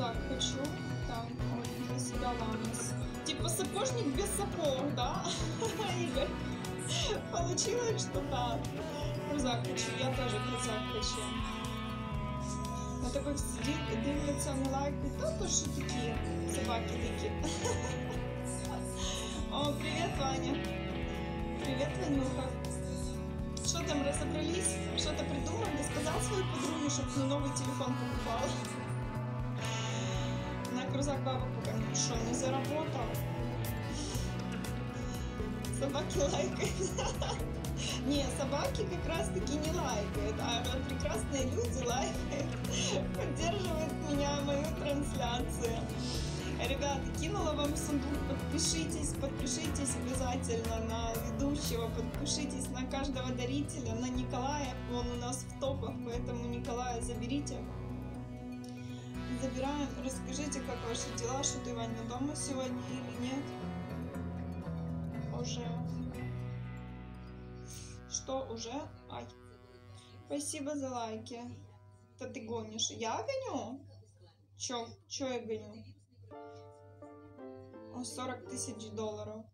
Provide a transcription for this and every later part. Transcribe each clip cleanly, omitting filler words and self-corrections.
рюкзак хочу. Так, ой, для себя ламас. Типа сапожник без сапог, да? Игорь? Получилось, что да. Рюкзак хочу, я тоже рюкзак хочу. А такой сидит и дивляться на лайки. Да, тоже такие собаки такие. О, привет, Ваня. Привет, Ванюха. Что там, разобрались? Что-то придумали? Сказал своей подруге, чтобы мне новый телефон покупал. На крузак баба пугает. Что, не заработал? Собаки лайкают. Не, собаки как раз таки не лайкают, а прекрасные люди лайкают, поддерживают меня, мою трансляцию. Ребята, кинула вам сундук, подпишитесь обязательно на ведущего, подпишитесь на каждого дарителя, на Николая, он у нас в топах, поэтому Николая заберите. Забираем, расскажите, как ваши дела, что ты, Ваня, дома сегодня или нет? Уже. Что уже? Ай. Спасибо за лайки. Да ты гонишь. Я гоню? Чё я гоню? О, 40 тысяч долларов.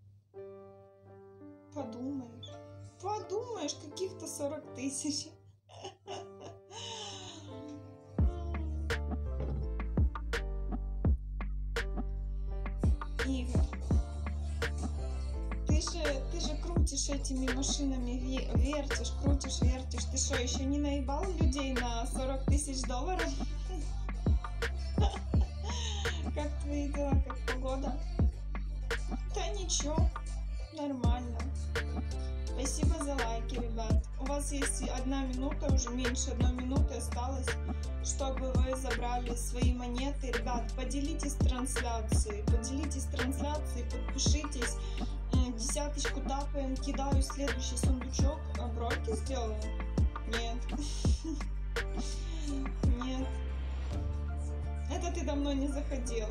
Подумаешь, каких-то 40 тысяч. Игорь, ты же крутишь этими машинами, крутишь, вертишь. Ты что, еще не наебал людей на 40 тысяч долларов? Как твои дела, как погода? Да ничего, нормально. Спасибо за лайки, ребят. У вас есть 1 минута, уже меньше 1 минуты осталось, чтобы вы забрали свои монеты. Ребят, поделитесь трансляцией, подпишитесь. 10-очку тапаем, кидаю следующий сундучок. А броки сделаю? Нет. Нет. Это ты давно не заходила.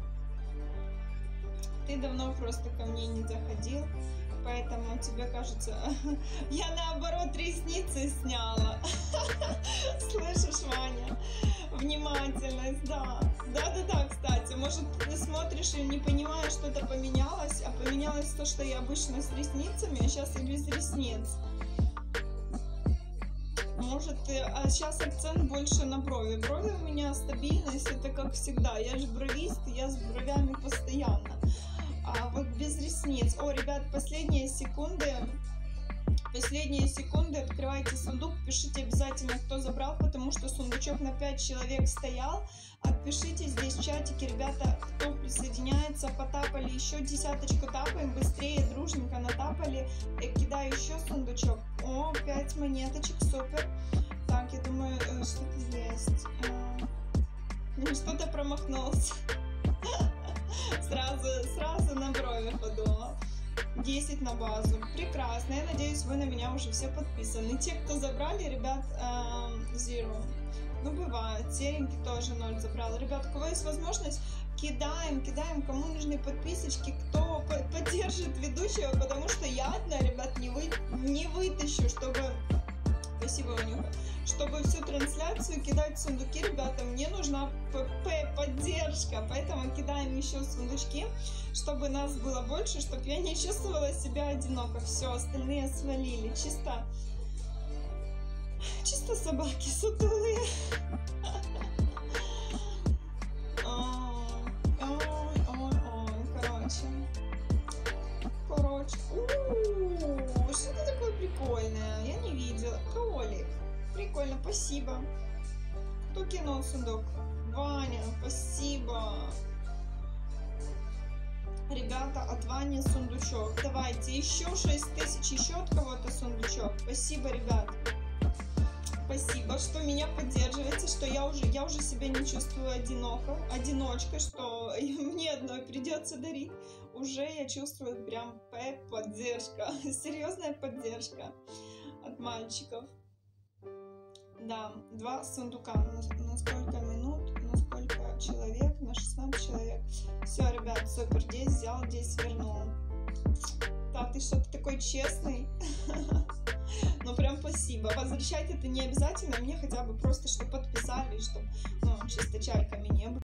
Ты давно просто ко мне не заходил, поэтому тебе кажется, я наоборот ресницы сняла. Слышишь, Ваня? Внимательность, да. Да, кстати, может ты смотришь и не понимаешь, что-то поменялось, а поменялось то, что я обычно с ресницами, а сейчас и без ресниц. Может, а сейчас акцент больше на брови. Брови у меня стабильность, это как всегда. Я же бровист, я с бровями постоянно. А вот без ресниц. О, ребят, последние секунды. Открывайте сундук, пишите обязательно, кто забрал, потому что сундучок на 5 человек стоял. Отпишите здесь в чатике, ребята, кто присоединяется. Потапали еще 10-очку, тапаем быстрее, дружненько натапали. Я кидаю еще сундучок. О, 5 монеточек, супер. Так, я думаю, что-то есть. Что-то промахнулся. Сразу на брови подумал. 10 на базу. Прекрасно. Я надеюсь, вы на меня уже все подписаны. Те, кто забрали, ребят, zero. Ну, бывает. Серенький тоже 0 забрал. Ребят, у кого есть возможность, кидаем, кому нужны подписочки, кто поддержит ведущего, потому что я одна, ребят, не вытащу, чтобы... Спасибо, Ванюха. Чтобы всю трансляцию кидать в сундуки, ребята, мне нужна поддержка, поэтому кидаем еще сундучки, чтобы нас было больше, чтобы я не чувствовала себя одиноко. Все, остальные свалили. Чисто собаки сутулые. Короче. Что это такое прикольное? Я не видела. Кролик. Прикольно, спасибо. Кто кинул сундук? Ваня, спасибо. Ребята, от Вани сундучок. Давайте, еще 6 тысяч, еще от кого-то сундучок. Спасибо, ребят. Спасибо, что меня поддерживаете, что я уже себя не чувствую одиночкой, что мне одной придется дарить. Уже я чувствую прям поддержка, серьезная поддержка от мальчиков. Да, 2 сундука. На сколько минут, на сколько человек? На 16 человек. Все, ребят, супер. Здесь взял, здесь вернул. Да, ты что-то такой честный. Ну, прям спасибо. Возвращать это не обязательно. Мне хотя бы просто, что подписали, чтобы, ну, чисто чайками не было.